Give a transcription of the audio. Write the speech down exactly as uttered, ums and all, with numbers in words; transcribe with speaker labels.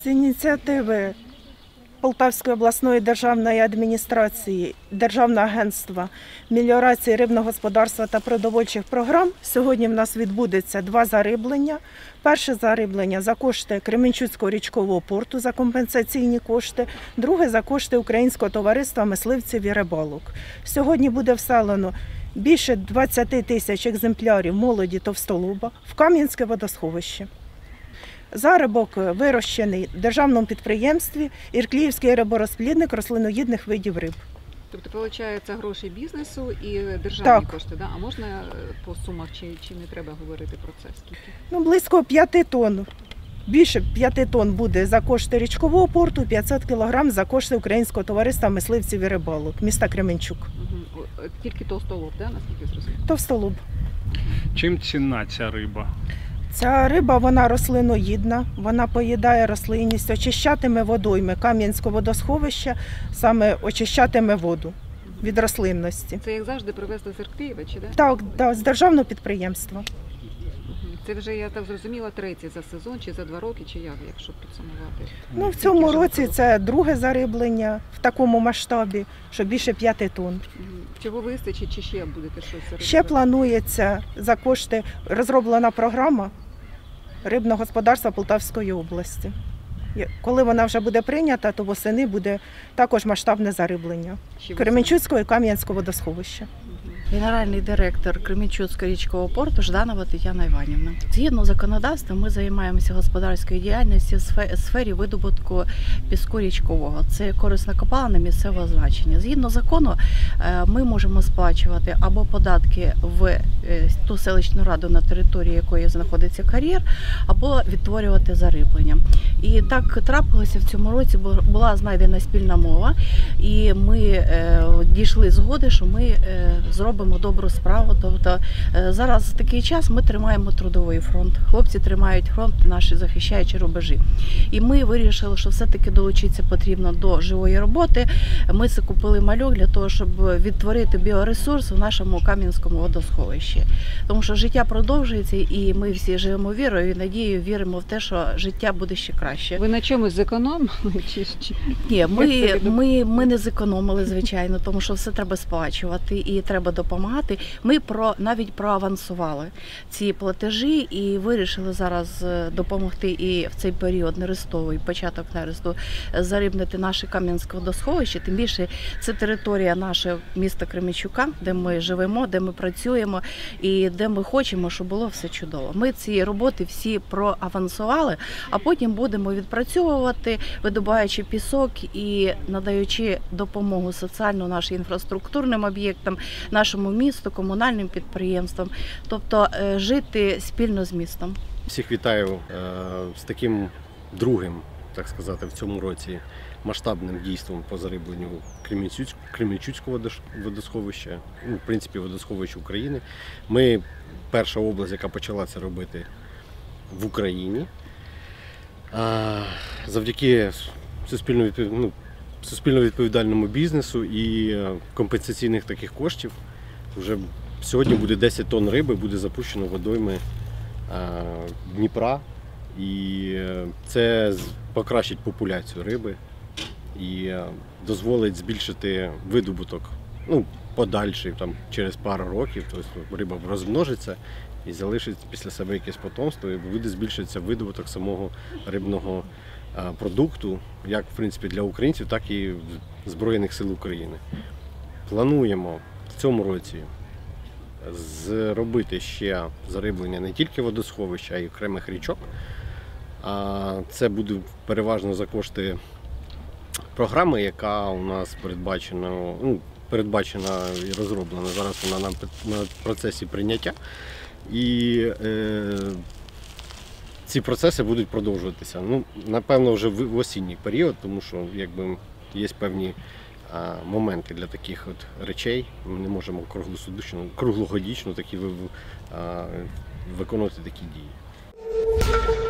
Speaker 1: ініціативи Полтавської обласної державної адміністрації, Державного агентства меліорації рибного господарства та продовольчих програм сьогодні в нас відбудеться два зариблення. Перше зариблення за кошти Кременчуцького річкового порту за компенсаційні кошти, друге за кошти Українського товариства мисливців і рибалок. Сьогодні буде вселено більше двадцяти тисяч екземплярів молоді товстолоба в Кам'янське водосховище. Заробок вирощений в державному підприємстві Іркліївський риборозплідник рослиноїдних видів риб.
Speaker 2: Тобто, виходить, гроші бізнесу і державні
Speaker 1: так.
Speaker 2: кошти, да? А можна по сумах, чи, чи не треба говорити про це? Скільки?
Speaker 1: Ну, близько п'яти тонн. Більше п'яти тонн буде за кошти річкового порту, п'ятсот кілограм за кошти Українського товариства мисливців і рибалок, міста Кременчук.
Speaker 2: Угу. Тільки товстолоб, да? Наскільки зрозуміло?
Speaker 1: Товстолоб.
Speaker 3: Чим цінна ця риба?
Speaker 1: Ця риба, вона рослиноїдна, вона поїдає рослинність, очищатиме водойми Кам'янського водосховища, саме очищатиме воду від рослинності.
Speaker 2: Це, як завжди, привезли з Ірклієва, чи де?
Speaker 1: Так, да, з державного підприємства.
Speaker 2: Це вже, я так зрозуміла, третє за сезон, чи за два роки, чи як, якщо підсумувати?
Speaker 1: Ну, в цьому році це друге зариблення в такому масштабі, що більше п'яти тонн.
Speaker 2: Чого вистачить, чи ще будете щось заробляти?
Speaker 1: Ще планується за кошти, розроблена програма рибного господарства Полтавської області. Коли вона вже буде прийнята, то восени буде також масштабне зариблення Кременчуцького і Кам'янського водосховища.
Speaker 4: Генеральний директор Кременчуцького річкового порту Жданова Тетяна Іванівна. Згідно законодавства, ми займаємося господарською діяльністю в сфері видобутку піску річкового. Це корисна копалина місцевого значення. Згідно закону, ми можемо сплачувати або податки в ту селищну раду, на території якої знаходиться кар'єр, або відтворювати зариблення. І так трапилося в цьому році, бо була знайдена спільна мова, і ми дійшли згоди, що ми зробимо добру справу. Тобто зараз такий час ми тримаємо трудовий фронт. Хлопці тримають фронт, наші захищаючі рубежі. І ми вирішили, що все-таки долучитися потрібно до живої роботи. Ми закупили мальок для того, щоб відтворити біоресурс у нашому Кам'янському водосховищі. Тому що життя продовжується, і ми всі живемо вірою і надією, віримо в те, що життя буде ще краще.
Speaker 2: Ви на чомусь зекономили? Чи, чи...
Speaker 4: Ні, ми, ми, ми не зекономили, звичайно, тому що все треба сплачувати і треба допомагати. Ми про, навіть проавансували ці платежі і вирішили зараз допомогти і в цей період нерестовий, початок нересту, зарибнити наше Кам'янське водосховище. Тим більше це територія нашого міста Кременчука, де ми живемо, де ми працюємо і де ми хочемо, щоб було все чудово. Ми ці роботи всі проавансували, а потім будемо відпрацьовувати, видобуваючи пісок і надаючи допомогу соціальну нашим інфраструктурним об'єктам, нашому місту, комунальним підприємствам, тобто жити спільно з містом.
Speaker 5: Всіх вітаю з таким другим, так сказати, в цьому році масштабним дійством по зарибленню Кременчуцького водосховища, ну, в принципі, водосховища України. Ми перша область, яка почала це робити в Україні. Завдяки суспільно відповідь... ну, суспільно відповідальному бізнесу і компенсаційних таких коштів вже сьогодні буде десять тонн риби, буде запущено водойми Дніпра, і це покращить популяцію риби і дозволить збільшити видобуток, ну, подальший, там, через пару років, тобто риба розмножиться і залишить після себе якесь потомство, і буде збільшитися видобуток самого рибного продукту, як, в принципі, для українців, так і Збройних сил України. Плануємо в цьому році зробити ще зариблення не тільки водосховища, а й окремих річок. Це буде переважно за кошти програми, яка у нас передбачена, ну, передбачена і розроблена. Зараз вона на процесі прийняття. І е, ці процеси будуть продовжуватися. Ну, напевно, вже в осінній період, тому що якби є певні а, моменти для таких от речей. Ми не можемо круглосуточно, круглогодічно такі, а, виконувати такі дії.